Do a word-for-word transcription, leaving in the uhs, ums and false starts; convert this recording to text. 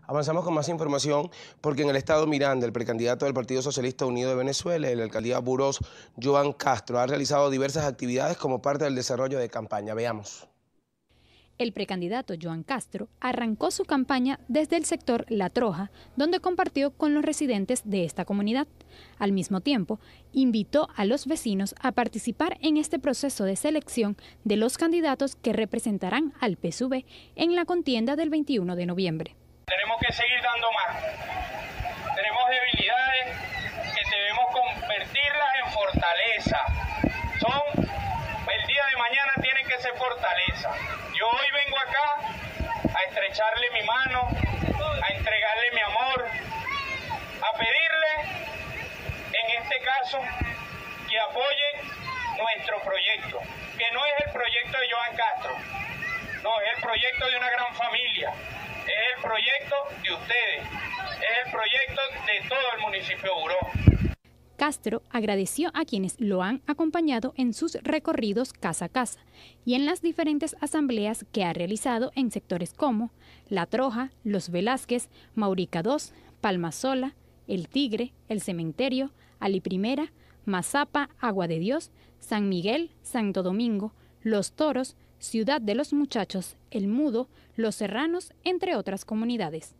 Avanzamos con más información porque en el estado Miranda, el precandidato del Partido Socialista Unido de Venezuela y la alcaldía Burós, Joan Castro, ha realizado diversas actividades como parte del desarrollo de campaña. Veamos. El precandidato Joan Castro arrancó su campaña desde el sector La Troja, donde compartió con los residentes de esta comunidad. Al mismo tiempo, invitó a los vecinos a participar en este proceso de selección de los candidatos que representarán al P S U V en la contienda del veintiuno de noviembre. Tenemos que seguir dando más. Tenemos debilidades que debemos convertirlas en fortaleza. Son, el día de mañana tienen que ser fortaleza. Yo hoy vengo acá a estrecharle mi mano, a entregarle mi amor, a pedirle, en este caso, que apoyen nuestro proyecto, que no es el proyecto de Joan Castro, no, es el proyecto de una gran familia. Es el proyecto de ustedes, es el proyecto de todo el municipio de Burós. Castro agradeció a quienes lo han acompañado en sus recorridos casa a casa y en las diferentes asambleas que ha realizado en sectores como La Troja, Los Velázquez, Maurica dos, Palma Sola, El Tigre, El Cementerio, Ali Primera, Mazapa, Agua de Dios, San Miguel, Santo Domingo, Los Toros, Ciudad de los Muchachos, El Mudo, Los Serranos, entre otras comunidades.